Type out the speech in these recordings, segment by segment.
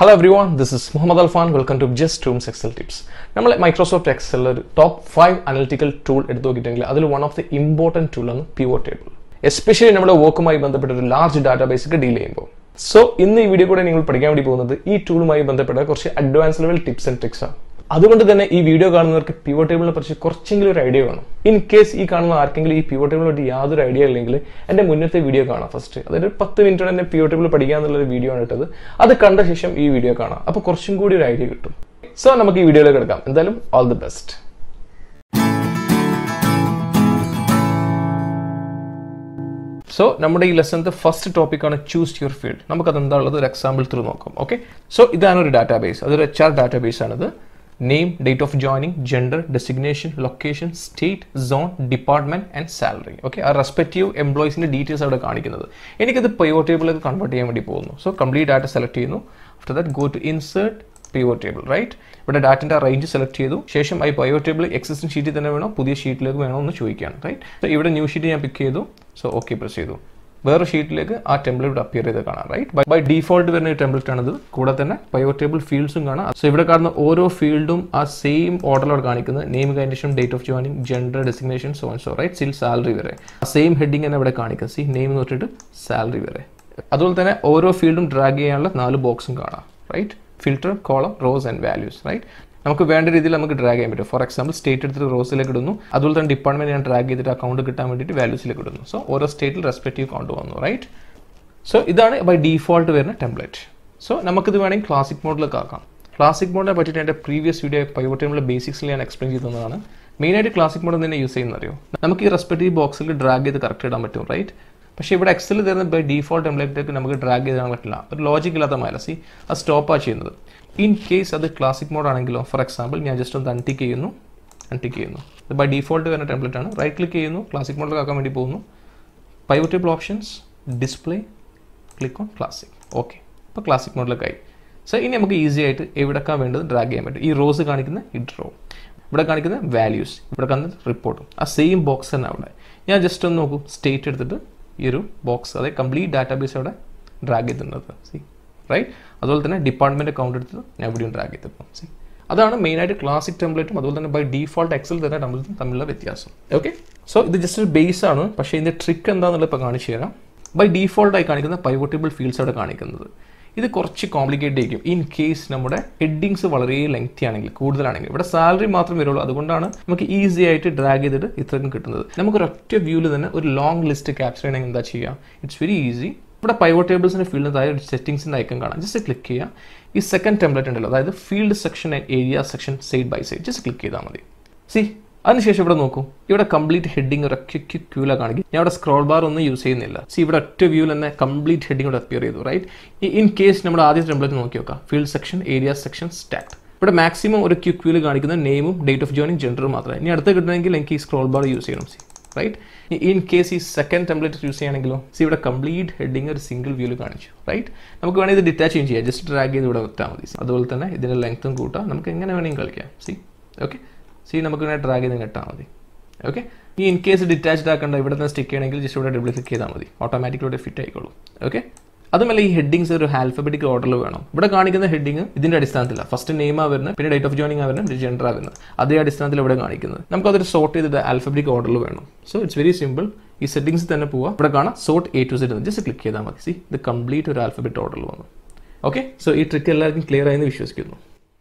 Hello everyone, this is Muhammad Alfan. Welcome to Just Rooms Excel Tips. നമ്മൾ Microsoft Excel top 5 analytical tool എടുത്തു നോക്കിയിട്ടുണ്ടെങ്കിൽ അതിൽ one of the important tool ആണ് pivot table. Especially നമ്മുടെ വർക്കുമായി ബന്ധപ്പെട്ട ഒരു large database ഒക്കെ ഡീൽ ചെയ്യുമ്പോൾ. സോ ഇന്ന് ഈ വീഡിയോ കൂടെ നിങ്ങൾ പഠിക്കാൻ വേണ്ടി പോകുന്നത് ഈ ടൂളുമായി ബന്ധപ്പെട്ട കുറച്ച് advance level tips and tricks ആണ്. അതുകൊണ്ട് തന്നെ ഈ വീഡിയോ കാണുന്നവർക്ക് pivot table കുറിച്ച് കുറച്ചെങ്കിലും ഒരു ഐഡിയ വേണം. ഇൻ കേസ് ഈ കാണുന്ന ആർക്കെങ്കിലും ഈ pivot table യോട് യാതൊരു ഐഡിയ ഇല്ലെങ്കിൽ എൻ്റെ മുന്നത്തെ വീഡിയോ കാണാം ഫസ്റ്റ്. അതായത് 10 മിനിറ്റ് തന്നെ pivot table പഠിക്കാന്നുള്ള ഒരു വീഡിയോ ആണ് ഇട്ടത്. അത് കണ്ട ശേഷം ഈ വീഡിയോ കാണാം. അപ്പോൾ കുറച്ചും കൂടി ഒരു ഐഡിയ കിട്ടും. സോ നമുക്ക് ഈ വീഡിയോയിലേക്ക് കിടക്കാം. എന്തായാലും ഓൾ ദി ബെസ്റ്റ്. സോ നമ്മുടെ ഈ ലെസണിന്റെ ഫസ്റ്റ് ടോപ്പിക് ആണ് ചൂസ് യുവർ ഫീൽഡ്. നമുക്കത് എന്താണുള്ളത് ഒരു എക്സാമ്പിൾ ത്രൂ നോക്കാം. ഓക്കെ, സോ ഇതാണ് ഒരു ഡാറ്റാബേസ്. അതൊരു HR ഡാറ്റാബേസ് ആണിത്. Name, date of joining, gender, designation, location, state, zone, department and salary. Okay, our respective employees in the details are കാണിക്കുന്നത്. എനിക്കത് pivot table കൺവേർട്ട് ചെയ്യാൻ വേണ്ടി പോകുന്നു. സോ കംപ്ലീറ്റ് ഡാറ്റ സെലക്ട് ചെയ്യുന്നു. After that go to insert pivot table, right? ഇവിടെ ഡാറ്റൻ്റെ range select ചെയ്തു. ശേഷം ഈ pivot table എക്സിസ്റ്റിംഗ് ഷീറ്റിൽ തന്നെ വേണോ പുതിയ ഷീറ്റിലേക്ക് വേണോ എന്ന് ചോദിക്കുകയാണ്, റൈറ്റ്? സോ ഇവിടെ ന്യൂ ഷീറ്റ് ഞാൻ പിക്ക് ചെയ്തു. സോ ഓക്കെ പ്രസ് ചെയ്തു. വേറെ ഷീറ്റിലേക്ക് ആ ടെംപ്ലേറ്റ് അപ്പിയർ ചെയ്ത് കാണാം, റൈറ്റ്? ബൈ ഡിഫോൾട്ട് വരുന്ന ടെംപ്ലേറ്റ് ആണിത്. കൂടെ തന്നെ pivot table ഫീൽഡ്സും കാണാം. സോ ഇവിടെ കാണുന്ന ഓരോ ഫീൽഡും ആ സെയിം ഓർഡറിലാണ് കാണിക്കുന്നത്. Name, condition, date of joining, gender, designation, so and so, right? സിൽ സാലറി വരെ ആ സെയിം ഹെഡിങ് തന്നെ ഇവിടെ കാണിക്കുക. സി നെയിം നോട്ടിട്ട് സാലറി വരെ. അതുപോലെ തന്നെ ഓരോ ഫീൽഡും ഡ്രാഗ് ചെയ്യാനുള്ള 4 ബോക്സും കാണാം, right? Filter, column, rows and values, right? നമുക്ക് വേണ്ട രീതിയിൽ നമുക്ക് ഡ്രാഗ് ചെയ്യാൻ പറ്റും. ഫോർ എക്സാമ്പിൾ സ്റ്റേറ്റ് എടുത്തിട്ട് റോസിലേക്ക് ഇടുന്നു. അതുപോലെ തന്നെ ഡിപ്പാർട്ട്മെന്റ് ഞാൻ ഡ്രാഗ് ചെയ്തിട്ട് അക്കൗണ്ട് കിട്ടാൻ വേണ്ടിയിട്ട് വാല്യൂസിലേക്ക് ഇടുന്നു. സോ ഓരോ സ്റ്റേറ്റിൽ റെസ്പെക്റ്റീവ് കൗണ്ട് വന്നു, റൈറ്റ്? സോ ഇതാണ് ബൈ ഡീഫോൾട്ട് വരുന്ന ടെംപ്ലേറ്റ്. സോ നമുക്കിത് വേണമെങ്കിൽ ക്ലാസിക് മോഡിലേക്ക് ആക്കാം. ക്ലാസിക് മോഡിനെ പറ്റിയിട്ട് എൻ്റെ പ്രീവിയസ് വീഡിയോ pivot table ബേസിക്സിൽ ഞാൻ എക്സ്പ്ലെയിൻ ചെയ്തതാണ്. മെയിനായിട്ട് ക്ലാസിക് മോഡ് തന്നെ യൂസ് ചെയ്യുന്ന അറിയോ? നമുക്ക് ഈ റെസ്പെക്റ്റീവ് ബോക്സിൽ ഡ്രാഗ് ചെയ്ത് കറക്റ്റ് ഇടാൻ പറ്റും, റൈറ്റ്? പക്ഷേ ഇവിടെ എക്സൽ തരുന്ന ബൈ ഡീഫോൾട്ട് ടെംപ്ലേറ്റിലേക്ക് നമുക്ക് ഡ്രാഗ് ചെയ്താൻ പറ്റില്ല. ഒരു ലോജിക് ഇല്ലാത്ത മാല. സി അത് സ്റ്റോപ്പാണ് ചെയ്യുന്നത്. ഇൻ കേസ് അത് ക്ലാസിക് മോഡ് ആണെങ്കിലോ, ഫോർ എക്സാമ്പിൾ ഞാൻ ജസ്റ്റ് ഒന്ന് അൺടിക്ക് ചെയ്യുന്നു. ഇത് ബൈ ഡീഫോൾട്ട് വരുന്ന ടെംപ്ലേറ്റ് ആണ്. റൈറ്റ് ക്ലിക്ക് ചെയ്യുന്നു, ക്ലാസിക് മോഡിലേക്ക് ആക്കാൻ വേണ്ടി പോകുന്നു. pivot table options, display, click on classic. Okay, ഇപ്പോൾ ക്ലാസിക് മോഡിലേക്കായി. സോ ഇനി നമുക്ക് ഈസി ആയിട്ട് എവിടെക്കാൻ വേണ്ടത് ഡ്രാഗ് ചെയ്യാൻ പറ്റും. ഈ റോസ് കാണിക്കുന്ന ഈ ഡ്രോ, ഇവിടെ കാണിക്കുന്ന വാല്യൂസ്, ഇവിടെ കാണുന്ന റിപ്പോർട്ടും ആ സെയിം ബോക്സ് തന്നെ അവിടെ. ഞാൻ ജസ്റ്റ് ഒന്ന് നോക്കൂ, സ്റ്റേറ്റ് എടുത്തിട്ട് ഈ ഒരു ബോക്സ്, അതായത് കംപ്ലീറ്റ് ഡാറ്റാബേസ് അവിടെ ഡ്രാഗ് ചെയ്തിട്ടുണ്ട്. See right? അതുപോലെ തന്നെ ഡിപ്പാർട്ട്മെൻറ്റ് അക്കൗണ്ട് എടുത്തിട്ട് ഞാൻ ഇവിടെയും ഡ്രാഗ് ചെയ്തിട്ടുണ്ട്. സി അതാണ് മെയിനായിട്ട് ക്ലാസിക് ടെംപ്ലേറ്റും അതുപോലെ തന്നെ ബൈ ഡീഫോൾട്ട് എക്സൽ തന്നെ തമ്മിലുള്ള വ്യത്യാസം. ഓക്കെ, സോ ഇത് ജസ്റ്റ് ഒരു ബേസ് ആണ്. പക്ഷേ ഇതിൻ്റെ ട്രിക്ക് എന്താണെന്നുള്ളത് ഇപ്പോൾ കാണിച്ചു തരാം. ബൈ ഡീഫോൾട്ടായി കാണിക്കുന്ന pivot table ഫീൽഡ്സ് അവിടെ കാണിക്കുന്നത്. ഇത് കുറച്ച് കോംപ്ലിക്കേറ്റ് ആയിരിക്കും ഇൻ കേസ് നമ്മുടെ ഹെഡിങ്സ് വളരെ ലെങ്തി ആണെങ്കിൽ, കൂടുതലാണെങ്കിൽ. ഇവിടെ സാലറി മാത്രം വരുള്ളൂ. അതുകൊണ്ടാണ് നമുക്ക് ഈസി ആയിട്ട് ഡ്രാഗ് ചെയ്തിട്ട് ഇത്രയും കിട്ടുന്നത്. നമുക്ക് ഒരൊറ്റ വ്യൂവിൽ തന്നെ ഒരു ലോങ് ലിസ്റ്റ് ക്യാപ്ചർ ചെയ്യണമെങ്കിൽ എന്താ ചെയ്യുക? It's very easy. ഇവിടെ pivot tablesന്റെ ഫീൽഡിന് താഴെ ഒരു സെറ്റിംഗ്സിൻ്റെ ഐക്കൺ കാണാം. ജസ്റ്റ് ക്ലിക്ക് ചെയ്യുക. ഈ സെക്കൻഡ് ടെംപ്ലേറ്റ് ഉണ്ടല്ലോ, അതായത് field section and area section side by side, just click ചെയ്താൽ മതി. സി അതിനുശേഷം ഇവിടെ നോക്കൂ, ഇവിടെ കംപ്ലീറ്റ് ഹെഡിങ് ഒരു ക്യൂല കാണിക്കും. ഞാൻ ഇവിടെ സ്ക്രോൾ ബാർ ഒന്നും യൂസ് ചെയ്യുന്നില്ല. സി ഇവിടെ ഒറ്റ വ്യൂവിൽ തന്നെ കംപ്ലീറ്റ് ഹെഡിങ് ഇവിടെ അപ്പിയർ ചെയ്തു, റൈറ്റ്? ഇൻ കേസ് നമ്മുടെ ആദ്യത്തെ ടെംപ്ലേറ്റ് നോക്കി നോക്കാം. Field section, area section, stat. ഇവിടെ മാക്സിമം ഒരു ക്യൂല കാണിക്കുന്ന നെയിമും ഡേറ്റ് ഓഫ് ജോയിനിങ്, ജെൻഡറും മാത്രമേ. ഇനി അടുത്ത് കിട്ടണമെങ്കിൽ എനിക്ക് ഈ സ്ക്രോൾ ബാർ യൂസ് ചെയ്യണം. See right? ഇൻ കേസ് ഈ സെക്കൻഡ് ടെംപ്ലേറ്റ് യൂസ് ചെയ്യുകയാണെങ്കിലോ, സി ഇവിടെ കംപ്ലീറ്റ് ഹെഡിങ് ഒരു സിംഗിൾ വ്യൂവിൽ കാണിച്ചു, റൈറ്റ്? നമുക്ക് വേണമെങ്കിൽ ഇത് ഡിറ്റാച്ച് ചെയ്യാം. ജസ്റ്റ് ഡ്രാഗ് ചെയ്ത് ഇവിടെ വെച്ചാൽ മതി. അതുപോലെ തന്നെ ഇതിൻ്റെ ലെങ്ത്തും കൂട്ടാം. നമുക്ക് എങ്ങനെ വേണമെങ്കിൽ കളിക്കാം. സി ഓക്കെ, സി നമുക്ക് ഇങ്ങനെ ഡ്രാഗ് ചെയ്ത് കിട്ടാൽ മതി. ഓക്കെ, ഈ ഇൻ കേസ് ഡിറ്റാച്ച്ഡ് ആക്കേണ്ട ഇവിടെ തന്നെ സ്റ്റിക്ക് ചെയ്യണമെങ്കിൽ ജസ്റ്റ് ഇവിടെ ഡബിൾ ക്ലിക്ക് ചെയ്താൽ മതി. ഓട്ടോമാറ്റിക്കലി ഫിറ്റ് ആയിക്കോളും. ഓക്കെ, അതുമല്ല ഈ ഹെഡിങ്സ് ഒരു ആൽഫബറ്റിക് ഓർഡറിൽ വേണം. ഇവിടെ കാണിക്കുന്ന ഹെഡിങ് ഇതിൻ്റെ അടിസ്ഥാനത്തിലാണ്. ഫസ്റ്റ് നെയിമാണ് വരുന്നത്, പിന്നെ ഡേറ്റ് ഓഫ് ജോയിനിങ് വരുന്നത്, ജെൻഡറാണ് വരുന്നത്. അതേ അടിസ്ഥാനത്തിൽ ഇവിടെ കാണിക്കുന്നത്. നമുക്കതൊരു സോർട്ട് ചെയ്തിട്ട് ആൽഫബറ്റിക് ഓർഡറിൽ വേണം. So it's very simple. ഈ സെറ്റിംഗ്സ് തന്നെ പോവാം. ഇവിടെ കാണാം sort A to Z. Just click ചെയ്താൽ മതി. സി ഇത് കംപ്ലീറ്റ് ഒരു ആൽഫബറ്റ് ഓർഡറിൽ വന്നു. ഓക്കെ, സോ ഈ ട്രിക്ക് എല്ലാവർക്കും ക്ലിയർ ആയെന്ന് വിശ്വസിക്കുന്നു.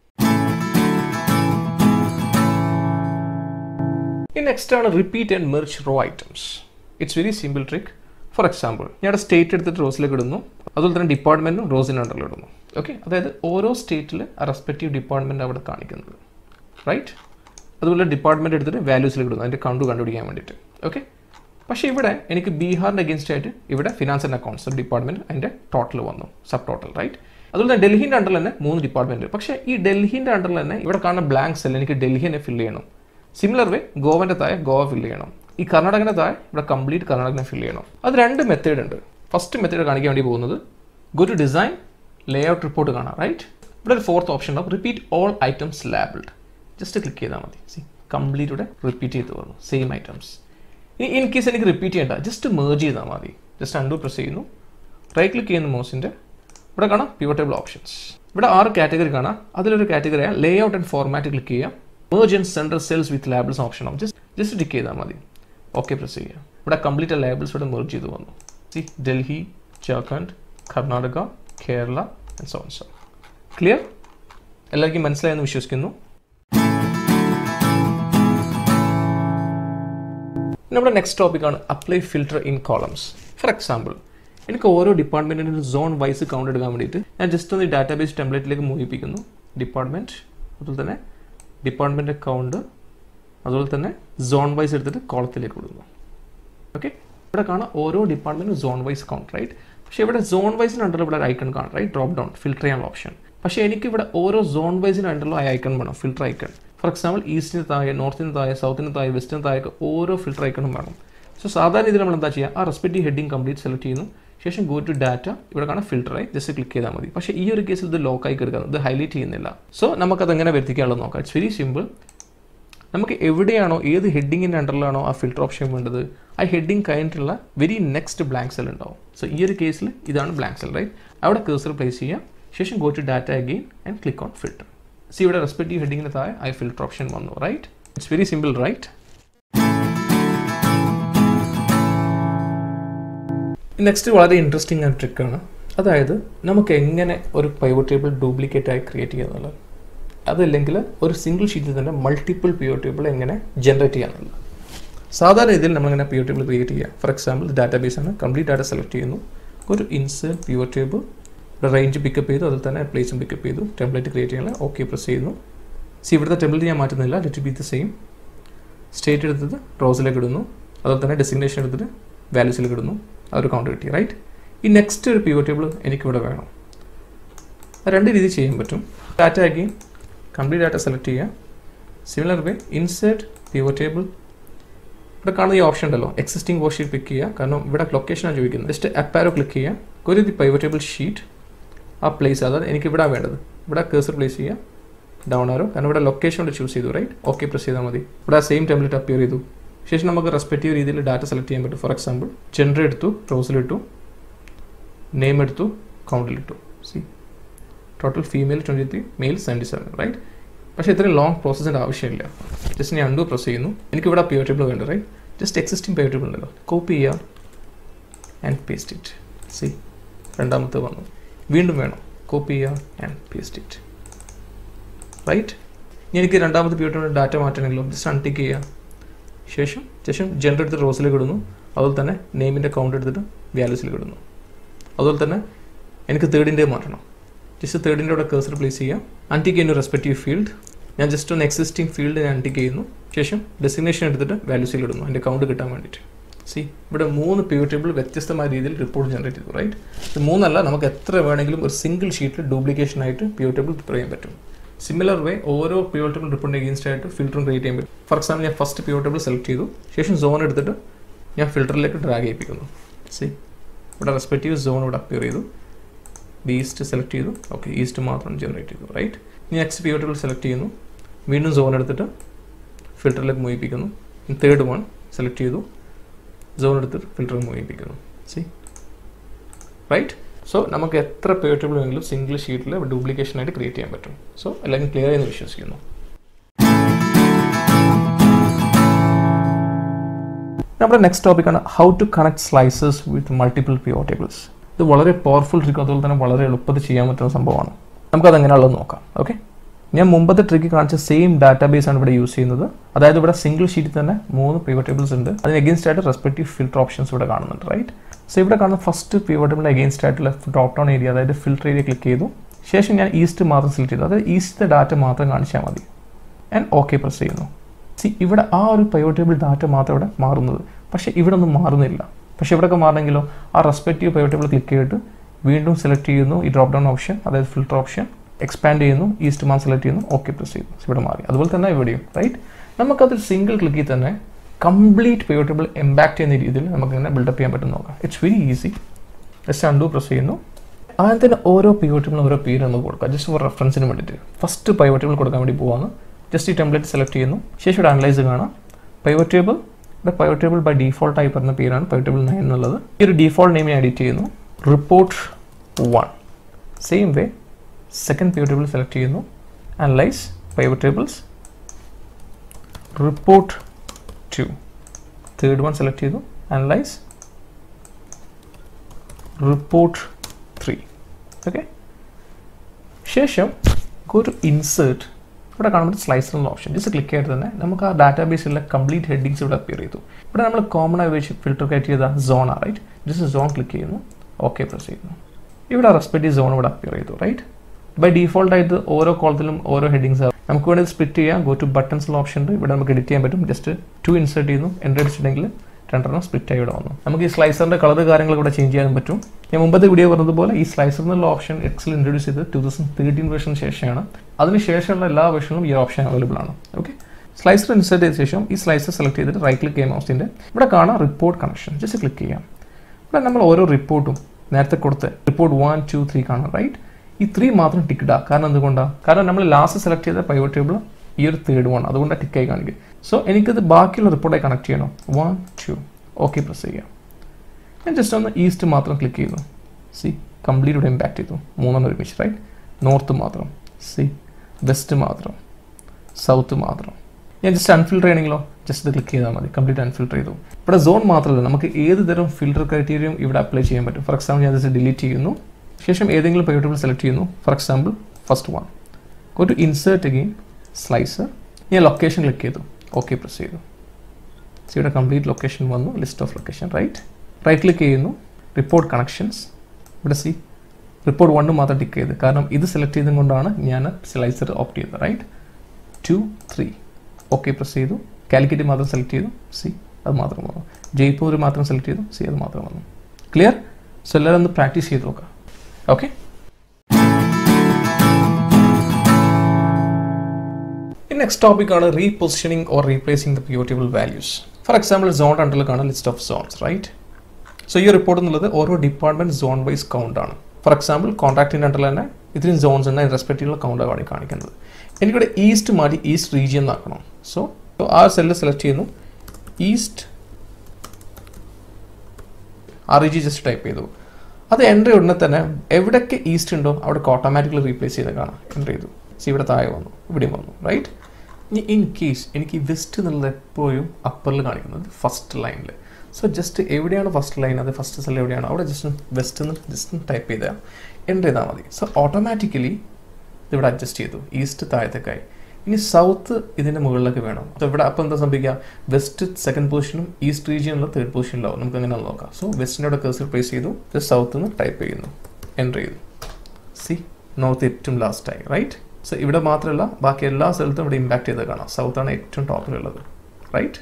നെക്സ്റ്റ് ആണ് repeat and merge row items. It's very simple trick. For example ഞാൻ സ്റ്റേറ്റ് എടുത്തിട്ട് റോസിലേക്ക് ഇടുന്നു. അതുപോലെ തന്നെ ഡിപ്പാർട്ട്മെൻറ്റും റോസിൻ്റെ അണ്ടറിൽ ഇടുന്നു. ഓക്കെ, അതായത് ഓരോ സ്റ്റേറ്റിൽ ആ റെസ്പെക്റ്റീവ് ഡിപ്പാർട്ട്മെൻറ്റ് അവിടെ കാണിക്കുന്നത്, റൈറ്റ്? അതുപോലെ ഡിപ്പാർട്ട്മെൻറ്റ് എടുത്തിട്ട് വാല്യൂസിലേക്ക് ഇടുന്നു, അതിൻ്റെ കണ്ടുപിടിക്കാൻ വേണ്ടിയിട്ട്. ഓക്കെ, പക്ഷേ ഇവിടെ എനിക്ക് ബീഹാറിൻ്റെ അഗേൻസ്റ്റ് ആയിട്ട് ഇവിടെ ഫിനാൻസ് ആൻഡ് അക്കൗണ്ട്സ് ഡിപ്പാർട്ട്മെൻറ്റ് അതിൻ്റെ ടോട്ടൽ വന്നു, സബ് ടോട്ടൽ, റൈറ്റ്? അതുപോലെ തന്നെ ഡൽഹിൻ്റെ അണ്ടറിൽ തന്നെ 3 ഡിപ്പാർട്ട്മെൻറ്റ്. പക്ഷേ ഈ ഡൽഹിൻ്റെ അണ്ടറിൽ തന്നെ ഇവിടെ കാണുന്ന ബ്ലാങ്ക് സെൽ എനിക്ക് ഡൽഹിനെ ഫില്ല് ചെയ്യണം. സിമിലർ വേ ഗോവൻ്റെ താഴെ ഗോവ ഫില്ല് ചെയ്യണം. ഈ കർണാടകൻ്റെ താഴെ ഇവിടെ കംപ്ലീറ്റ് കർണാടകനെ ഫില്ല് ചെയ്യണം. അത് 2 മെത്തേഡ് ഉണ്ട്. ഫസ്റ്റ് മെത്തേഡ് കാണിക്കാൻ വേണ്ടി പോകുന്നത് go to design, layout report കാണാം, റൈറ്റ്? ഇവിടെ ഒരു 4th ഓപ്ഷൻ ഉണ്ടാവും, repeat all items labelled. Just click ചെയ്താൽ മതി. സി കംപ്ലീറ്റ് ഇവിടെ റിപ്പീറ്റ് ചെയ്ത് വന്നു, സെയിം ഐറ്റംസ്. ഇൻ കേസ് എനിക്ക് റിപ്പീറ്റ് ചെയ്യേണ്ട, ജസ്റ്റ് മെർജ് ചെയ്താൽ മതി. ജസ്റ്റ് അണ്ടു പ്രസ് ചെയ്യുന്നു, റൈറ്റ് ക്ലിക്ക് ചെയ്യുന്നു മൗസിൻ്റെ. ഇവിടെ കാണാം pivot table ഓപ്ഷൻസ്. ഇവിടെ 6 കാറ്റഗറി കാണാം. അതിലൊരു category layout and format click ചെയ്യുക. Merge and central cells with labels option ആവും. ജസ്റ്റ് ടിക്ക് ചെയ്താൽ മതി. ഓക്കെ പ്രസ് ചെയ്യുക. ഇവിടെ കംപ്ലീറ്റ് ലേബിൾസ് ഇവിടെ മെർജ് ചെയ്ത് വന്നു. See Delhi, Jharkhand, Karnataka, Kerala and so on. So clear? എല്ലാവർക്കും മനസ്സിലായെന്ന് വിശ്വസിക്കുന്നു. നമ്മുടെ നെക്സ്റ്റ് ടോപ്പിക്കാണ് apply filter in columns. For example, എനിക്ക് ഓരോ ഡിപ്പാർട്ട്മെൻറ്റിൻ്റെ സോൺ വൈസ് കൗണ്ട് എടുക്കാൻ വേണ്ടിയിട്ട് ഞാൻ ജസ്റ്റ് ഒന്ന് ഡാറ്റാബേസ് ടെംപ്ലേറ്റിലേക്ക് മോഹിപ്പിക്കുന്നു. ഡിപ്പാർട്ട്മെൻറ്റ്, അതുപോലെ തന്നെ ഡിപ്പാർട്ട്മെൻറ്റ് കൗണ്ട്, അതുപോലെ തന്നെ സോൺ വൈസ് എടുത്തിട്ട് കോളത്തിലേക്ക് വിടുന്നു. ഓക്കെ, ഇവിടെ കാണാം ഓരോ ഡിപ്പാർട്ട്മെൻറ്റും സോൺ വൈസ് കൗണ്ട്, റൈറ്റ്? പക്ഷേ ഇവിടെ സോൺ വൈസിന് അണ്ടറിൽ ഇവിടെ ഐക്കൺ കാണാം, റൈറ്റ്? ഡ്രോപ്പ് ഡൗൺ ഫിൽറ്റർ ചെയ്യാനുള്ള ഓപ്ഷൻ. പക്ഷേ എനിക്കിവിടെ ഓരോ സോൺ വൈസിന് അണ്ടറിലും ആ ഐക്കൺ വേണം, ഫിൽറ്റർ ഐക്കൺ. ഫോർ എക്സാമ്പിൾ, ഈസ്റ്റിന് താഴെ, നോർത്തിന് താഴെ, സൗത്തിന് താഴെ, വെസ്റ്റിന് താഴെ ഓരോ ഫിൽറ്റർ ഐക്കണും വേണം. സോ സാധാരണ ഇതിൽ നമ്മൾ എന്താ ചെയ്യുക? ആ റെസ്പെക്റ്റീവ് ഹെഡിങ് കംപ്ലീറ്റ് സെലക്ട് ചെയ്യുന്നു. ശേഷം ഗോ ടു ഡാറ്റ, ഇവിടെ കാണാൻ ഫിൽറ്ററായി ജസ്റ്റ് ക്ലിക്ക് ചെയ്താൽ മതി. പക്ഷേ ഈ ഒരു കേസിൽ ഇത് ലോക്കായി കിടക്കുന്നത്, ഇത് ഹൈലൈറ്റ് ചെയ്യുന്നില്ല. സോ നമുക്കത് എങ്ങനെ വരുത്തിക്കാനുള്ളത് നോക്കാം. It's very simple. നമുക്ക് എവിടെയാണോ, ഏത് ഹെഡിങ്ങിൻ്റെ അണ്ടറിലാണോ ആ ഫിൽറ്റർ ഓപ്ഷൻ വേണ്ടത്, ആ ഹെഡിങ് കഴിഞ്ഞിട്ടുള്ള വെരി നെക്സ്റ്റ് ബ്ലാങ്ക് സെൽ ഉണ്ടാവും. സോ ഈ ഒരു കേസിൽ ഇതാണ് ബ്ലാങ്ക് സെൽ, റൈറ്റ്? അവിടെ കഴ്സർ പ്ലേസ് ചെയ്യുക. ശേഷം go to data again and click on filter. See ഇവിടെ റെസ്പെക്റ്റീവ് ഹെഡിങ്ങിന് താഴെ ആ ഫിൽറ്റർ ഓപ്ഷൻ വന്നു, right? It's very simple, right? Next വളരെ ഇൻട്രസ്റ്റിംഗ് ആയ ട്രിക്കാണ്. അതായത് നമുക്ക് എങ്ങനെ ഒരു പൈവറ്റ് ടേബിൾ ഡ്യൂപ്ലിക്കേറ്റ് ആയി ക്രിയേറ്റ് ചെയ്യുക എന്നുള്ളത്. അതല്ലെങ്കിൽ ഒരു സിംഗിൾ ഷീറ്റിൽ തന്നെ മൾട്ടിപ്പിൾ പിവറ്റ് ടേബിൾ എങ്ങനെ ജനറേറ്റ് ചെയ്യാന്നുള്ളത്. സാധാരണ ഇതിൽ നമ്മളിങ്ങനെ പിവറ്റ് ടേബിൾ ക്രിയേറ്റ് ചെയ്യുക. ഫോർ എക്സാമ്പിൾ, ഡാറ്റാബേസ് ആണ്, കംപ്ലീറ്റ് ഡാറ്റ സെലക്ട് ചെയ്യുന്നു, ഒരു ഇൻസേർട്ട് പിവറ്റ് ടേബിൾ, ഇവിടെ റേഞ്ച് പിക്കപ്പ് ചെയ്തു, അതിൽ തന്നെ പ്ലേസും പിക്കപ്പ് ചെയ്തു, ടെംപ്ലേറ്റ് ക്രിയേറ്റ് ചെയ്യാനുള്ള ഓക്കെ പ്രസ് ചെയ്യുന്നു. സി ഇവിടുത്തെ ടെംപ്ലേറ്റ് ഞാൻ മാറ്റുന്നില്ല, let be the same. State എടുത്തിട്ട് റോസിലേക്ക് ഇടുന്നു, അതുപോലെ തന്നെ ഡെസിഗ്നേഷൻ എടുത്തിട്ട് വാല്യൂസിലേക്ക് ഇടുന്നു. ആ ഒരു കൗണ്ട് കിട്ടി, റൈറ്റ്? ഈ നെക്സ്റ്റ് ഒരു പിവറ്റ് ടേബിൾ എനിക്കിവിടെ വേണം. രണ്ട് രീതി ചെയ്യാൻ പറ്റും. Data again complete data select ചെയ്യുക. Similar way insert pivot table, ഇവിടെ കാണുന്ന ഈ ഓപ്ഷൻ ഉണ്ടല്ലോ, എക്സിസ്റ്റിംഗ് വർക്ക് ഷീറ്റ് പിക്ക് ചെയ്യുക. കാരണം ഇവിടെ ലൊക്കേഷനാണ് ചോദിക്കുന്നത്. ജസ്റ്റ് അപ്പാരോ ക്ലിക്ക് ചെയ്യുക. ഒരു പിവറ്റ് ടേബിൾ ഷീറ്റ് ആ പ്ലേസ്, അതായത് എനിക്ക് ഇവിടെ വേണ്ടത്, ഇവിടെ കഴ്സർ പ്ലേസ് ചെയ്യുക. ഡൗൺ ആരോ, കാരണം ഇവിടെ ലൊക്കേഷൻ കൊണ്ട് ചൂസ് ചെയ്തു, റൈറ്റ്? ഓക്കെ പ്രസ് ചെയ്താൽ മതി. ഇവിടെ സെയിം ടെംപ്ലേറ്റ് അപ്പിയർ ചെയ്തു. ശേഷം നമുക്ക് റെസ്പെക്റ്റീവ് രീതിയിൽ ഡാറ്റ സെലക്ട് ചെയ്യാൻ പറ്റും. ഫോർ എക്സാമ്പിൾ, ജെൻഡർ എടുത്തു, റോസിലിട്ടു, നെയിം എടുത്തു, കൗണ്ടിലിട്ടു. See total female 23, male 77, right? പക്ഷേ ഇത്രയും ലോങ് പ്രോസസ്സിൻ്റെ ആവശ്യമില്ല. ജസ്റ്റ് ഞാൻ അണ്ടു പ്രസ് ചെയ്യുന്നു. എനിക്കിവിടെ പിവറ്റ് ടേബിൾ വേണ്ട, right? Just existing pivot table ഉണ്ടല്ലോ, കോപ്പി ചെയ്യുക ആൻഡ് പേസ്റ്റ് ഇറ്റ്. സി രണ്ടാമത്തെ വന്നു, വീണ്ടും വേണം, കോപ്പി ചെയ്യുക ആൻഡ് പേസ്റ്റ് ഇറ്റ്, റൈറ്റ്? എനിക്ക് രണ്ടാമത്തെ പിവറ്റ് ടേബിൾ ഡാറ്റ മാറ്റണമെങ്കിലോ ജസ്റ്റ് അൺടിക്ക് ചെയ്യുക. ശേഷം ജെൻഡർ എടുത്ത് റോസിലേക്ക് ഇടുന്നു, അതുപോലെ തന്നെ നെയിമിൻ്റെ കൗണ്ട് എടുത്തിട്ട് വാല്യൂസിലേക്ക് ഇടുന്നു. അതുപോലെ തന്നെ എനിക്ക് തേർഡിൻ്റെ മാറ്റണം. ജസ്റ്റ് തേർഡിൻ്റെ അവിടെ കഴ്സർ പ്ലേസ് ചെയ്യുക. അൺടിക്ക് ചെയ്യുന്ന റെസ്പെക്റ്റീവ് ഫീൽഡ്, ഞാൻ ജസ്റ്റ് ഒന്ന് എക്സിസ്റ്റിംഗ് ഫീൽഡ് ഞാൻ അൺടിക്ക് ചെയ്യുന്നു. ശേഷം ഡെസിഗ്നേഷൻ എടുത്തിട്ട് വാല്യൂസിൽ ഇടുന്നു, അതിൻ്റെ കൗണ്ട് കിട്ടാൻ വേണ്ടിയിട്ട്. സി ഇവിടെ 3 പിവറ്റ് ടേബിൾ വ്യത്യസ്തമായ രീതിയിൽ റിപ്പോർട്ട് ജനറേറ്റ് ചെയ്തു, റൈറ്റ്? ഇത് 3 നമുക്ക് എത്ര വേണമെങ്കിലും ഒരു സിംഗിൾ ഷീറ്റിൽ ഡ്യൂപ്ലിക്കേഷൻ ആയിട്ട് പിവറ്റ് ടേബിൾ പ്രിപ്പയർ ചെയ്യാൻ പറ്റും. സിമിലർ വേ ഓരോ പിവറ്റ് ടേബിൾ റിപ്പോർട്ടിന് അഗെയിൻസ്റ്റ് ആയിട്ട് ഫിൽറ്ററും ക്രിയേറ്റ് ചെയ്യാൻ പറ്റും. ഫോർ എക്സാമ്പിൾ, ഞാൻ ഫസ്റ്റ് പിവറ്റ് ടേബിൾ സെലക്ട് ചെയ്തു. ശേഷം സോൺ എടുത്തിട്ട് ഞാൻ ഫിൽറ്ററിലേക്ക് ഡ്രാഗ് ചെയ്യിപ്പിക്കുന്നു. സി ഇവിടെ റെസ്പെക്റ്റീവ് സോൺ ഇവിടെ അപ്പിയർ ചെയ്തു. ഈസ്റ്റ് സെലക്ട് ചെയ്തു. ഓക്കെ, ഈസ്റ്റ് മാത്രം ജനറേറ്റ് ചെയ്തു, right? Next pivot table select ചെയ്യുന്നു, വീണ്ടും സോൺ എടുത്തിട്ട് ഫിൽറ്ററിലേക്ക് മോഹിപ്പിക്കുന്നു. തേർഡ് വൺ സെലക്ട് ചെയ്തു, സോൺ എടുത്തിട്ട് ഫിൽറ്ററിൽ മോഹിപ്പിക്കുന്നു. See right? സോ നമുക്ക് എത്ര പിവറ്റ് ടേബിൾ വേണമെങ്കിലും സിംഗിൾ ഷീറ്റിൽ ഡ്യൂപ്ലിക്കേഷൻ ആയിട്ട് ക്രിയേറ്റ് ചെയ്യാൻ പറ്റും. സോ എല്ലാവരും ക്ലിയർ ആയെന്ന് വിശ്വസിക്കുന്നു. നമ്മുടെ നെക്സ്റ്റ് ടോപ്പിക്കാണ് how to connect slices with multiple pivot tables. ഇത് വളരെ പവർഫുൾ ട്രിക്ക്, അതുപോലെ തന്നെ വളരെ എളുപ്പത്തിൽ ചെയ്യാൻ പറ്റുന്ന സംഭവമാണ്. നമുക്കത് എങ്ങനെയുള്ളത് നോക്കാം. ഓക്കെ, ഞാൻ മുമ്പത്തെ ട്രിക്ക് കാണിച്ച സെയിം ഡാറ്റാബേസ് ആണ് ഇവിടെ യൂസ് ചെയ്യുന്നത്. അതായത് ഇവിടെ സിംഗിൾ ഷീറ്റിൽ തന്നെ 3 പിവറ്റ് ടേബിൾസ് ഉണ്ട്. അതിന് അഗെയിൻസ്റ്റ് ആയിട്ട് റെസ്പെക്റ്റീവ് ഫിൽറ്റർ ഓപ്ഷൻസ് ഇവിടെ കാണുന്നുണ്ട്, റൈറ്റ്? സോ ഇവിടെ കാണുന്ന ഫസ്റ്റ് പിവറ്റ് ടേബിളിന് അഗെയിൻസ്റ്റ് ആയിട്ടുള്ള ഡ്രോപ്പ് ഡൗൺ ഏരിയ, അതായത് ഫിൽറ്റർ ഏരിയ ക്ലിക്ക് ചെയ്തു. ശേഷം ഞാൻ ഈസ്റ്റ് മാത്രം സെലക്ട് ചെയ്തു, അതായത് ഈസ്റ്റ് ഡാറ്റ മാത്രം കാണിച്ചാൽ മതി. ആൻഡ് ഓക്കെ പ്രസ് ചെയ്യുന്നു. സി ഇവിടെ ആ ഒരു പിവറ്റ് ടേബിൾ ഡാറ്റ മാത്രം ഇവിടെ മാറുന്നത്, പക്ഷേ ഇവിടെ ഒന്നും മാറുന്നില്ല. പക്ഷേ ഇവിടെയൊക്കെ മാറണമെങ്കിലോ ആ റെസ്പെക്റ്റീവ് പിവറ്റ് ടേബിൾ ക്ലിക്ക് ചെയ്തിട്ട് വീണ്ടും സെലക്ട് ചെയ്യുന്നു ഈ ഡ്രോപ്പ് ഡൗൺ ഓപ്ഷൻ, അതായത് ഫിൽറ്റർ ഓപ്ഷൻ, എക്സ്പാൻഡ് ചെയ്യുന്നു, ഈസ്റ്റ് മാർക്ക് സെലക്ട് ചെയ്യുന്നു, ഓക്കെ പ്രസ് ചെയ്യുന്നു. ഇവിടെ മാറി. അതുപോലെ തന്നെ ഇവിടെയും, റൈറ്റ്? നമുക്കത് സിംഗിൾ ക്ലിക്കിൽ തന്നെ കംപ്ലീറ്റ് പിവറ്റ് ടേബിൾ ഇമ്പാക്ട് ചെയ്യുന്ന രീതിയിൽ നമുക്ക് ഇങ്ങനെ ബിൽഡപ്പ് ചെയ്യാൻ പറ്റും നോക്കാം. It's very easy. Just undo press ചെയ്യുന്നു. ആദ്യം തന്നെ ഓരോ പിവറ്റ് ടേബിളും ഓരോ പേര് നമുക്ക് കൊടുക്കാം, ജസ്റ്റ് ഫോർ റെഫറൻസിന് വേണ്ടിയിട്ട്. ഫസ്റ്റ് പിവറ്റ് ടേബിൾ കൊടുക്കാൻ വേണ്ടി പോവാണ്. ജസ്റ്റ് ഈ ടെംപ്ലേറ്റ് സെലക്ട് ചെയ്യുന്നു. ശേഷം ഇവിടെ അനലൈസ് കാണാം. പിവറ്റ് ടേബിൾ, ഇവിടെ പിവറ്റ് ടേബിൾ ബൈ ഡീഫോൾട്ട് ആയി പറഞ്ഞ പേരാണ് പിവറ്റ് ടേബിൾ 9 എന്നുള്ളത്. ഈ ഒരു ഡീഫോൾട്ട് നെയിം ഞാൻ എഡിറ്റ് ചെയ്യുന്നു, report 1. Same way second pivot table select ചെയ്യുന്നു, analyse pivot tables, report 2, third one select ചെയ്തു, അനലൈസ് റിപ്പോർട്ട് 3. ഓക്കെ, ശേഷം ഗോ ടു ഇൻസേർട്ട്. ഇവിടെ കാണുമ്പോൾ സ്ലൈസർ എന്ന ഓപ്ഷൻ ജസ്റ്റ് ക്ലിക്ക് ചെയ്തിട്ട് തന്നെ നമുക്ക് ആ ഡാറ്റാബേസിലെ കംപ്ലീറ്റ് ഹെഡിങ്സ് ഇവിടെ അപ്പിയർ ചെയ്തു. ഇവിടെ നമ്മൾ കോമൺ ആയി വെച്ച് ഫിൽറ്റർ ക്രിയേറ്റ് ചെയ്ത സോണാണ്, റൈറ്റ്? ജസ്റ്റ് സോൺ ക്ലിക്ക് ചെയ്യുന്നു, ഓക്കെ പ്രസ് ചെയ്യുന്നു. ഇവിടെ റെസ്പെക്റ്റീവ് സോൺ ഇവിടെ അപ്പിയർ ചെയ്തു, റൈറ്റ്? ബൈ ഡീഫോൾട്ട് ആയിട്ട് ഓരോ കോളത്തിലും ഓരോ ഹെഡിങ്സ് ആവും. നമുക്ക് വേണ്ടി സ്പ്ലിറ്റ് ചെയ്യാം. ഗോ ടു ബട്ടൺസ് ഉള്ള ഓപ്ഷൻ ഉണ്ട്, ഇവിടെ നമുക്ക് എഡിറ്റ് ചെയ്യാൻ പറ്റും. ജസ്റ്റ് 2 ഇൻസേർട്ട് ചെയ്യുന്നു, എൻ്റർ അടിച്ചിട്ടുണ്ടെങ്കിൽ 2 സ്പ്ലിറ്റ് ആയി ഇവിടെ വന്നു. നമുക്ക് ഈ സ്ലൈസറിൻ്റെ കളർ കാര്യങ്ങൾ ഇവിടെ ചേഞ്ച് ചെയ്യാൻ പറ്റും. ഞാൻ മുമ്പത്തെ വീഡിയോ പറഞ്ഞതുപോലെ ഈ സ്ലൈസർ എന്നുള്ള ഓപ്ഷൻ എക്സൽ ഇൻട്രൊഡ്യൂസ് ചെയ്ത് 2013 വേർഷന് ശേഷമാണ്. അതിനുശേഷമുള്ള എല്ലാ വേർഷനിലും ഈ ഓപ്ഷൻ അവൈലബിൾ ആണ്. ഓക്കെ, സ്ലൈസർ ഇൻസേർട്ട് ചെയ്ത ശേഷം ഈ സ്ലൈസർ സെലക്ട് ചെയ്തിട്ട് റൈറ്റ് ക്ലിക്ക് ചെയ്യാം മൗസിൻ്റെ. ഇവിടെ കാണാം റിപ്പോർട്ട് കണക്ഷൻ, ജസ്റ്റ് ക്ലിക്ക് ചെയ്യാം. ഇവിടെ നമ്മൾ ഓരോ റിപ്പോർട്ടും നേരത്തെ കൊടുത്ത് റിപ്പോർട്ട് 1, 2, 3 കാണാം, റൈറ്റ്? ഈ 3 മാത്രം ടിക്ക് ഇടുക. കാരണം എന്തുകൊണ്ടാണ്? കാരണം നമ്മൾ ലാസ്റ്റ് സെലക്ട് ചെയ്ത pivot table ഈ ഒരു തേർഡ് വൺ, അതുകൊണ്ടാണ് ടിക്കായി കാണിക്കുക. സോ എനിക്കത് ബാക്കിയുള്ള റിപ്പോർട്ടായി കണക്ട് ചെയ്യണം. 1, 2 ഓക്കെ പ്രസ് ചെയ്യാം. ഞാൻ ജസ്റ്റ് ഒന്ന് ഈസ്റ്റ് മാത്രം ക്ലിക്ക് ചെയ്തു. സി കംപ്ലീറ്റ് ഇവിടെ ഇമ്പാക്ട് ചെയ്തു, 3 ഒരുമിച്ച്, റൈറ്റ്? നോർത്ത് മാത്രം, സി വെസ്റ്റ് മാത്രം, സൗത്ത് മാത്രം. ഞാൻ ജസ്റ്റ് അൺഫിൽട്ടർ ചെയ്യണമെങ്കിലോ ജസ്റ്റ് ഇത് ക്ലിക്ക് ചെയ്താൽ മതി, കംപ്ലീറ്റ് അൺഫിൽട്ടർ ചെയ്തു. ഇവിടെ സോൺ മാത്രമല്ല, നമുക്ക് ഏത് തരം ഫിൽട്ടർ ക്രൈറ്റീരിയയും ഇവിടെ അപ്ലൈ ചെയ്യാൻ പറ്റും. ഫോർ എക്സാമ്പിൾ ഞാൻ ജസ്റ്റ് ഡിലീറ്റ് ചെയ്യുന്നു, ശേഷം ഏതെങ്കിലും pivot table സെലക്ട് ചെയ്യുന്നു. For example first one, go to insert again slicer. ഞാൻ ലൊക്കേഷൻ ക്ലിക്ക് ചെയ്തു, ഓക്കെ പ്രസ് ചെയ്തു. സി ഇവിടെ കംപ്ലീറ്റ് ലൊക്കേഷൻ വന്നു, list of location, right? Right click ചെയ്യുന്നു, റിപ്പോർട്ട് കണക്ഷൻസ്. ഇവിടെ സി റിപ്പോർട്ട് 1 മാത്രം ടിക്ക് ചെയ്ത്, കാരണം ഇത് സെലക്ട് ചെയ്തും കൊണ്ടാണ് ഞാൻ സ്ലൈസർ ഓപ്റ്റ് ചെയ്തത്, റൈറ്റ്? 2, 3 ഓക്കെ പ്രസ് ചെയ്തു. കാലിക്കറ്റ് മാത്രം സെലക്ട് ചെയ്തു, സി അത് മാത്രം വന്നു. ജയ്പൂർ മാത്രം സെലക്ട് ചെയ്തു, സി അത് മാത്രം വന്നു. ക്ലിയർ? സോ എല്ലാവരും ഒന്ന് പ്രാക്ടീസ് ചെയ്ത് നോക്കാം. ഓക്കെ, നെക്സ്റ്റ് ടോപ്പിക് ആണ് repositioning or replacing the pivot table values. For example zone അണ്ടറിൽ കാണാൻ list of zones, right? So ഈ റിപ്പോർട്ട് എന്നുള്ളത് ഓരോ ഡിപ്പാർട്ട്മെന്റ് സോൺ വൈസ് കൗണ്ട് ആണ്. ഫോർ എക്സാമ്പിൾ കോൺട്രാക്റ്റിൻ്റെ അണ്ടറിൽ തന്നെ ഇത്രയും സോൺസ് ഉണ്ട്, റെസ്പെക്റ്റീവുള്ള കൗണ്ടാണ് കാണിക്കുന്നത്. എനിക്കിവിടെ ഈസ്റ്റ് മാറ്റി ഈസ്റ്റ് റീജിയൻ എന്നാക്കണം. സോ ആ സെല്ല് സെലക്ട് ചെയ്യുന്നു, ഈസ്റ്റ് REG ജസ്റ്റ് ടൈപ്പ് ചെയ്തു. അത് എൻ്റർ ഉടനെ തന്നെ എവിടെയൊക്കെ ഈസ്റ്റ് ഉണ്ടോ അവിടെ ഓട്ടോമാറ്റിക്കലി റീപ്ലേസ് ചെയ്ത് കാണാം. എൻ്റർ ചെയ്തു, സി ഇവിടെ താഴെ വന്നു, ഇവിടെയും വന്നു, റൈറ്റ്? ഇനി ഇൻ കേസ് എനിക്ക് വെസ്റ്റ് എന്നുള്ളത് എപ്പോഴും അപ്പറിൽ കാണിക്കുന്നത് ഫസ്റ്റ് ലൈനിൽ. സോ ജസ്റ്റ് എവിടെയാണ് ഫസ്റ്റ് ലൈൻ, അത് ഫസ്റ്റ് സെൽ എവിടെയാണ് അവിടെ ജസ്റ്റ് വെസ്റ്റ് എന്ന് ജസ്റ്റ് ടൈപ്പ് ചെയ്താൽ എൻ്റർ ചെയ്താൽ മതി. സോ ഓട്ടോമാറ്റിക്കലി ഇതിവിടെ അഡ്ജസ്റ്റ് ചെയ്തു, ഈസ്റ്റ് താഴത്തേക്കായി. ഇനി സൗത്ത് ഇതിൻ്റെ മുകളിലേക്ക് വേണം. അപ്പോൾ ഇവിടെ അപ്പോൾ എന്താ സംഭവിക്കുക? വെസ്റ്റ് സെക്കൻഡ് പൊസിഷനും ഈസ്റ്റ് റീജിയനുള്ള തേർഡ് പൊസിഷനിലാവും. നമുക്ക് അങ്ങനെ നോക്കാം. സോ വെസ്റ്റിൻ്റെ അവിടെ കഴ്സർ പ്ലേസ് ചെയ്തു, സൗത്ത് നിന്ന് ടൈപ്പ് ചെയ്യുന്നു, എൻ്റർ ചെയ്തു. സി നോർത്ത് ഏറ്റവും ലാസ്റ്റായി, റൈറ്റ്? സോ ഇവിടെ മാത്രമല്ല ബാക്കി എല്ലാ സ്ഥലത്തും ഇവിടെ ഇമ്പാക്ട് ചെയ്ത് കാണാം. സൗത്താണ് ഏറ്റവും ടോപ്പിലുള്ളത്, റൈറ്റ്?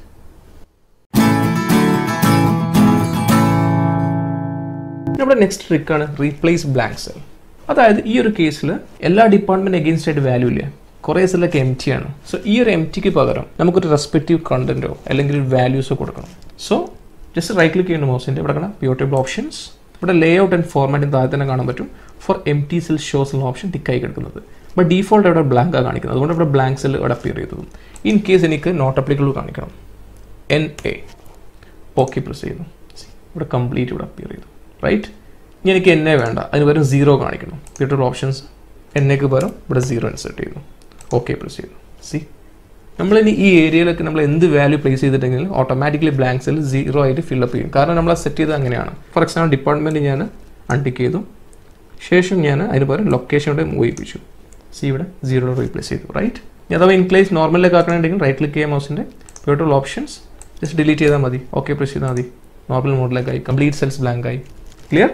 നമ്മുടെ നെക്സ്റ്റ് ട്രിക്കാണ് റീപ്ലേസ് ബ്ലാങ്ക് സെൽ. അതായത് ഈ ഒരു കേസിൽ എല്ലാ ഡിപ്പാർട്ട്മെന്റ് അഗെയിൻസ്റ്റ് ആയിട്ട് വാല്യൂ ഇല്ല, കുറേ സെല്ലൊക്കെ എം ടി ആണ്. സോ ഈ ഒരു എം ടിക്ക് പകരം നമുക്കൊരു റെസ്പെക്റ്റീവ് കണ്ടന്റോ അല്ലെങ്കിൽ വാല്യൂസോ കൊടുക്കണം. സോ ജസ്റ്റ് റൈറ്റ് ക്ലിക്ക് ചെയ്യുന്ന മൗസിൻ്റെ ഇവിടെ കാണാം pivot table ഓപ്ഷൻസ്. ഇവിടെ ലേഔട്ട് ആൻഡ് ഫോർമാറ്റിന് താഴെ തന്നെ കാണാൻ പറ്റും for empty cell shows എന്ന ഓപ്ഷൻ ടിക്കായി കിടക്കുന്നത്. ബട്ട് ഡീഫോൾട്ട് ഇവിടെ ബ്ലാങ്കാണ് കാണിക്കുന്നത്, അതുകൊണ്ട് ഇവിടെ ബ്ലാങ്ക് സെൽ ഇവിടെ അപ്പിയർ ചെയ്തത്. ഇൻ കേസ് എനിക്ക് നോട്ട് അപ്ലിക്കബിൾ കാണിക്കണം, NA ഓക്കെ പ്രസ് ചെയ്യുന്നു. ഇവിടെ കംപ്ലീറ്റ് ഇവിടെ അപ്പിയർ ചെയ്തു, റൈറ്റ്? ഇനി എനിക്ക് NA വേണ്ട, അതിന് പകരം 0 കാണിക്കണം. pivot table ഓപ്ഷൻസ് NAക്ക് പകരം ഇവിടെ 0 ഇൻസേർട്ട് ചെയ്തു, ഓക്കെ പ്രസ് ചെയ്തു. സി നമ്മളിനി ഈ ഏരിയയിലൊക്കെ നമ്മൾ എന്ത് വാല്യൂ പ്ലേസ് ചെയ്തിട്ടുണ്ടെങ്കിൽ ഓട്ടോമാറ്റിക്കലി ബ്ലാങ്ക് സെൽ 0 ആയിട്ട് ഫില്ലപ്പ് ചെയ്യും. കാരണം നമ്മൾ സെറ്റ് ചെയ്തത് അങ്ങനെയാണ്. ഫോർ എക്സാമ്പിൾ ഡിപ്പാർട്ട്മെൻറ്റ് ഞാൻ അൺടിക്ക് ചെയ്തു, ശേഷം ഞാൻ അതിന് പകരം ലൊക്കേഷൻ ഇവിടെ മൂവ് ചെയ്യിപ്പിച്ചു. സി ഇവിടെ 0 റീപ്ലേസ് ചെയ്തു, റൈറ്റ്? ഇനി അഥവാ ഇൻ കേസ് നോർമലിലേക്ക് ആക്കണമെങ്കിൽ റൈറ്റ് ക്ലിക്ക് ചെയ്യാം മൗസിൻ്റെ pivot table options, just delete ചെയ്താൽ മതി, ഓക്കെ പ്രസ് ചെയ്താൽ മതി. നോർമൽ മോഡിലേക്കായി കംപ്ലീറ്റ് സെൽസ് ബ്ലാങ്ക് ആയി. ക്ലിയർ?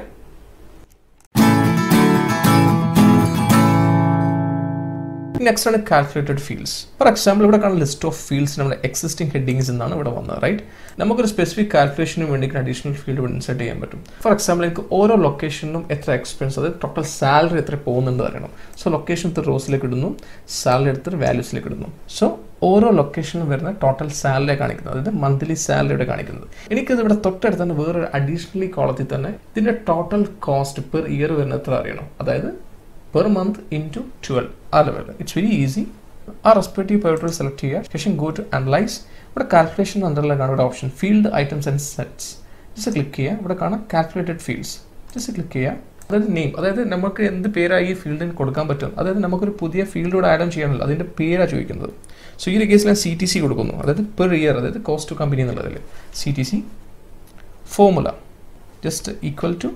നെക്സ്റ്റ് ആണ് കാൽക്കുലേറ്റഡ് ഫീൽഡ്സ്. ഫോർ എക്സാമ്പിൾ ഇവിടെ കാണുന്ന ലിസ്റ്റ് ഓഫ് ഫീൽഡ്സ് നമ്മുടെ എക്സിസ്റ്റിംഗ് ഹെഡിങ്സ് എന്നാണ് ഇവിടെ വന്നത്, റൈറ്റ്? നമുക്കൊരു സ്പെസിഫിക് കാൽക്കുലേഷന് വേണ്ടി അഡീഷണൽ ഫീൽഡ് ഇവിടെ ഇൻസേർട്ട് ചെയ്യാൻ പറ്റും. ഫോർ എക്സാമ്പിൾ എനിക്ക് ഓരോ ലൊക്കേഷനും എത്ര എക്സ്പെൻസ്, അത് ടോട്ടൽ സാലറി എത്ര പോകുന്നുണ്ട് അറിയണം. സോ ലൊക്കേഷൻ എടുത്ത് റോസിലേക്ക് ഇടുന്നു, സാലറി എടുത്ത് വാല്യൂസിലേക്ക് ഇടുന്നു. സോ ഓരോ ലൊക്കേഷനും വരുന്ന ടോട്ടൽ സാലറി കാണിക്കുന്നത്, അതായത് മന്ത്ലി സാലറിയുടെ കാണിക്കുന്നത്. എനിക്കത് ഇവിടെ തൊട്ടടുത്ത് തന്നെ വേറൊരു അഡീഷണലി കോളത്തിൽ തന്നെ ഇതിൻ്റെ ടോട്ടൽ കോസ്റ്റ് പെർ ഇയർ വരുന്ന എത്ര അറിയണം, അതായത് per month into 12 ആ ലെവൽ. It's very easy. ആ റെസ്പെക്റ്റീവ് pivot table സെലക്ട് ചെയ്യുക, ശേഷം ഗോ ടു അനലൈസ്. ഇവിടെ കാൽക്കുലേഷൻ അണ്ടറിലാണ് ഇവിടെ option field items and sets. Just click ചെയ്യുക, ഇവിടെ കാണാം കാൽക്കുലേറ്റഡ് ഫീൽഡ്സ്. ജസ്റ്റ് ക്ലിക്ക് ചെയ്യുക, അതായത് നെയിം, അതായത് നമുക്ക് എന്ത് പേരായി ഈ ഫീൽഡിന് കൊടുക്കാൻ പറ്റും, അതായത് നമുക്കൊരു പുതിയ ഫീൽഡോട് ആഡ് ഓൺ ചെയ്യാനല്ലോ, അതിൻ്റെ പേരാണ് ചോദിക്കുന്നത്. സോ ഈ ഒരു കേസിൽ ഞാൻ CTC കൊടുക്കുന്നു, അതായത് പെർ ഇയർ, അതായത് കോസ്റ്റ് ടു കമ്പനി എന്നുള്ളതിൽ CTC formula just equal to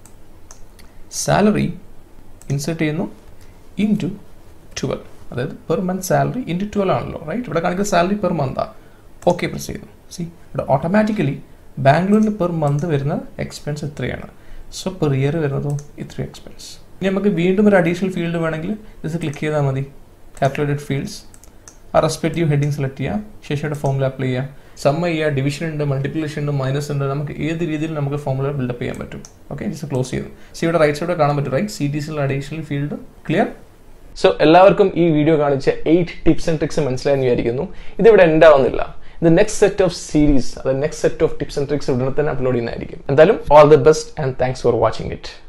salary insert ചെയ്യുന്നു ഇൻറ്റു 12, അതായത് പെർ മന്ത് സാലറി ഇൻറ്റു 12 ആണല്ലോ, റൈറ്റ്? ഇവിടെ കാണിക്കുന്ന സാലറി പെർ മന്താണ്. ഓക്കെ പ്രസ് ചെയ്യുന്നു. ഇവിടെ ഓട്ടോമാറ്റിക്കലി ബാംഗ്ലൂരിന് പെർ മന്ത് വരുന്ന എക്സ്പെൻസ് എത്രയാണ്, സോ പെർ ഇയർ വരുന്നതോ ഇത്രയും എക്സ്പെൻസ്. ഇനി നമുക്ക് വീണ്ടും ഒരു അഡീഷണൽ ഫീൽഡ് വേണമെങ്കിൽ ജസ്റ്റ് ക്ലിക്ക് ചെയ്താൽ മതി, കാൽക്കുലേറ്റഡ് ഫീൽഡ്സ്, ആ റെസ്പെക്റ്റീവ് ഹെഡിങ് സെലക്ട് ചെയ്യുക, ശേഷം ഫോർമുല അപ്ലൈ ചെയ്യുക, സമ്മ ചെയ്യുക, ഡിവിഷൻ ഉണ്ട്, മൾട്ടിപ്ലിക്കേഷൻ ഉണ്ട്, മൈനസ് ഉണ്ട്, നമുക്ക് ഏത് രീതിയിൽ നമുക്ക് ഫോർമുല ബിൽഡപ്പ് ചെയ്യാൻ പറ്റും. ഓക്കെ, ജസ്റ്റ് ക്ലോസ് ചെയ്തു. ഇവിടെ റൈറ്റ് സൈഡ് കാണാൻ പറ്റും, റൈറ്റ്? CTCയിൽ അഡീഷണൽ ഫീൽഡ് ക്ലിയർ. സോ എല്ലാവർക്കും ഈ വീഡിയോ കാണിച്ച 8 ടിപ്സ് ആൻഡ് ട്രിക്സ് മനസ്സിലായെന്ന് വിചാരിക്കുന്നു. ഇതിവിടെ എൻഡ് ആവുന്നില്ല. The next set of series, the next set of tips and tricks ഉടനെ തന്നെ അപ്ലോഡ് ചെയ്യുന്നതായിരിക്കും. എന്തായാലും all the best and thanks for watching it.